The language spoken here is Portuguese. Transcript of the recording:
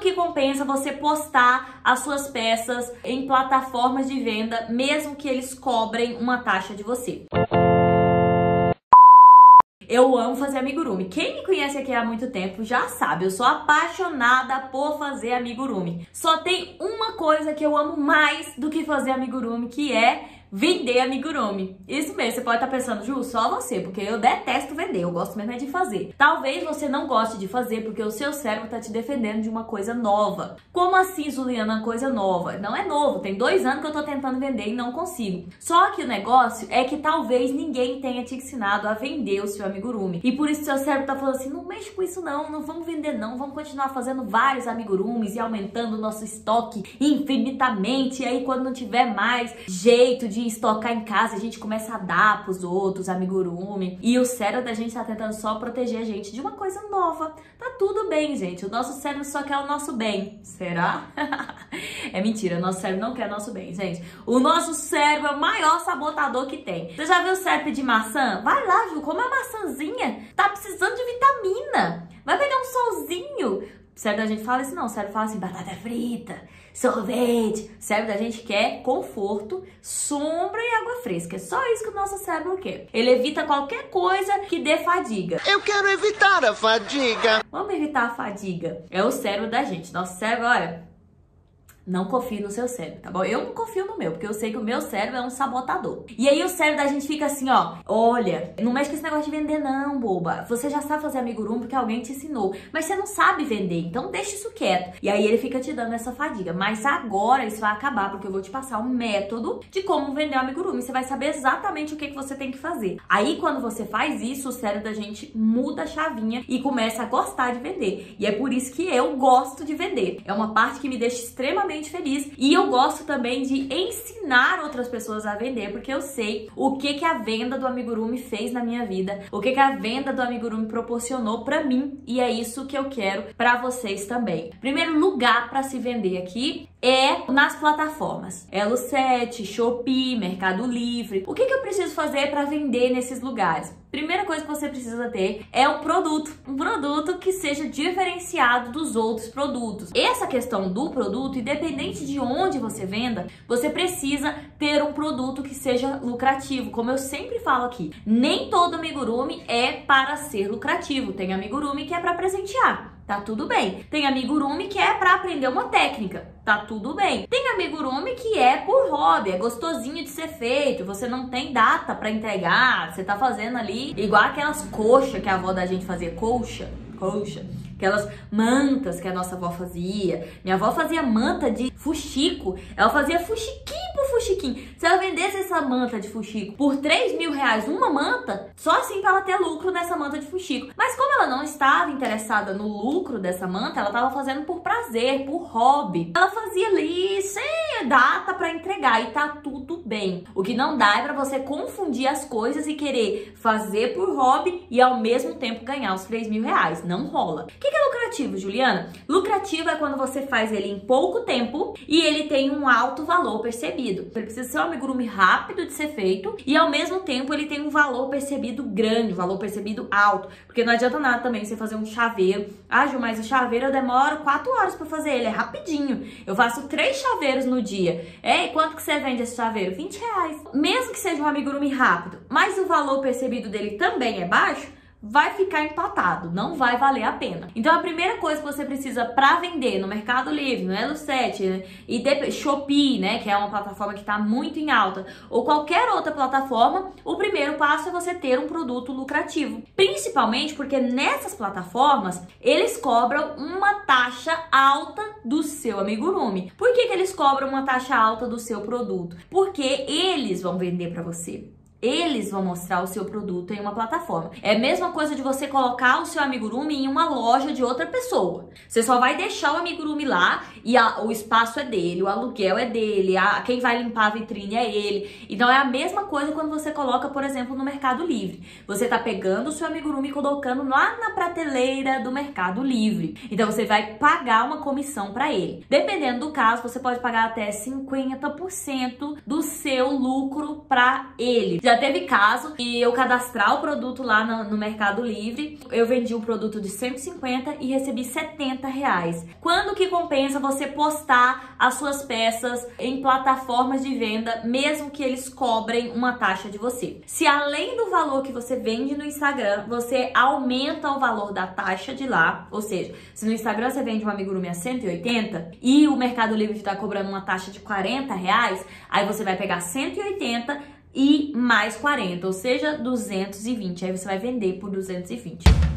que compensa você postar as suas peças em plataformas de venda, mesmo que eles cobrem uma taxa de você. Eu amo fazer amigurumi. Quem me conhece aqui há muito tempo já sabe, eu sou apaixonada por fazer amigurumi. Só tem uma coisa que eu amo mais do que fazer amigurumi, que é vender amigurumi. Isso mesmo, você pode estar pensando, Ju, só você, porque eu detesto vender, eu gosto mesmo é de fazer. Talvez você não goste de fazer porque o seu cérebro tá te defendendo de uma coisa nova. Como assim, Juliana, uma coisa nova? Não é novo, tem 2 anos que eu tô tentando vender e não consigo. Só que o negócio é que talvez ninguém tenha te ensinado a vender o seu amigurumi. E por isso seu cérebro tá falando assim, não mexe com isso não, não vamos vender não, vamos continuar fazendo vários amigurumis e aumentando o nosso estoque infinitamente. E aí quando não tiver mais jeito de estocar em casa, a gente começa a dar pros outros amigurumi. E o cérebro da gente tá tentando só proteger a gente de uma coisa nova. Tá tudo bem, gente. O nosso cérebro só quer o nosso bem. Será? É mentira, o nosso cérebro não quer o nosso bem, gente. O nosso cérebro é o maior sabotador que tem. Você já viu o cérebro de maçã? Vai lá, Ju, come a maçãzinha. Tá precisando de vitamina. Vai pegar um solzinho. O cérebro da gente fala assim, não. O cérebro fala assim, batata frita, sorvete. O cérebro da gente quer conforto, sombra e água fresca. É só isso que o nosso cérebro quer. Ele evita qualquer coisa que dê fadiga. Eu quero evitar a fadiga. Vamos evitar a fadiga. É o cérebro da gente. Nosso cérebro, olha, não confie no seu cérebro, tá bom? Eu não confio no meu, porque eu sei que o meu cérebro é um sabotador. E aí o cérebro da gente fica assim, ó, olha, não mexe com esse negócio de vender não, boba. Você já sabe fazer amigurumi porque alguém te ensinou, mas você não sabe vender, então deixa isso quieto. E aí ele fica te dando essa fadiga. Mas agora isso vai acabar, porque eu vou te passar um método de como vender o amigurumi. Você vai saber exatamente o que você tem que fazer. Aí quando você faz isso, o cérebro da gente muda a chavinha e começa a gostar de vender. E é por isso que eu gosto de vender. É uma parte que me deixa extremamente feliz e eu gosto também de ensinar outras pessoas a vender, porque eu sei o que a venda do amigurumi fez na minha vida, o que a venda do amigurumi proporcionou pra mim, e é isso que eu quero pra vocês também. Primeiro lugar pra se vender aqui é nas plataformas Elo7, Shopee, Mercado Livre. O que eu preciso fazer para vender nesses lugares? Primeira coisa que você precisa ter é um produto que seja diferenciado dos outros produtos. Essa questão do produto, independente de onde você venda, você precisa ter um produto que seja lucrativo. Como eu sempre falo aqui, nem todo amigurumi é para ser lucrativo. Tem amigurumi que é para presentear. Tá tudo bem. Tem amigurumi que é pra aprender uma técnica. Tá tudo bem. Tem amigurumi que é por hobby, é gostosinho de ser feito. Você não tem data pra entregar. Você tá fazendo ali igual aquelas coxas que a avó da gente fazia. Coxa. Aquelas mantas que a nossa avó fazia. Minha avó fazia manta de fuxico. Ela fazia fuxiquinho por fuxiquinho. Se ela vendesse essa manta de fuxico por 3 mil reais uma manta, só assim pra ela ter lucro nessa manta de fuxico. Mas como ela não estava interessada no lucro dessa manta, ela estava fazendo por prazer, por hobby. Ela fazia ali sem data pra entregar e tá tudo bem. O que não dá é pra você confundir as coisas e querer fazer por hobby e ao mesmo tempo ganhar os 3 mil reais. Não rola. O que é lucrativo, Juliana? Lucrativo é quando você faz ele em pouco tempo e ele tem um alto valor percebido. Ele precisa ser um amigurumi rápido de ser feito e ao mesmo tempo ele tem um valor percebido grande, um valor percebido alto. Porque não adianta nada também você fazer um chaveiro. Ah, Ju, mas o chaveiro eu demoro 4 horas pra fazer ele, é rapidinho. Eu faço 3 chaveiros no dia. E quanto que você vende esse chaveiro? 20 reais. Mesmo que seja um amigurumi rápido, mas o valor percebido dele também é baixo, vai ficar empatado, não vai valer a pena. Então a primeira coisa que você precisa para vender no Mercado Livre, no Elo7, né, e Shopee, né, que é uma plataforma que está muito em alta, ou qualquer outra plataforma, o primeiro passo é você ter um produto lucrativo. Principalmente porque nessas plataformas, eles cobram uma taxa alta do seu amigurumi. Por que eles cobram uma taxa alta do seu produto? Porque eles vão vender para você. Eles vão mostrar o seu produto em uma plataforma. É a mesma coisa de você colocar o seu amigurumi em uma loja de outra pessoa. Você só vai deixar o amigurumi lá e o espaço é dele, o aluguel é dele, quem vai limpar a vitrine é ele. Então é a mesma coisa quando você coloca, por exemplo, no Mercado Livre. Você tá pegando o seu amigurumi e colocando lá na prateleira do Mercado Livre. Então você vai pagar uma comissão para ele. Dependendo do caso, você pode pagar até 50% do seu lucro para ele. Já teve caso de eu cadastrar o produto lá no Mercado Livre, eu vendi um produto de 150 e recebi 70 reais. Quando que compensa você postar as suas peças em plataformas de venda, mesmo que eles cobrem uma taxa de você? Se além do valor que você vende no Instagram, você aumenta o valor da taxa de lá, ou seja, se no Instagram você vende um amigurumi a 180 e o Mercado Livre está cobrando uma taxa de 40 reais, aí você vai pegar 180 e mais 40, ou seja, 220. Aí você vai vender por 220.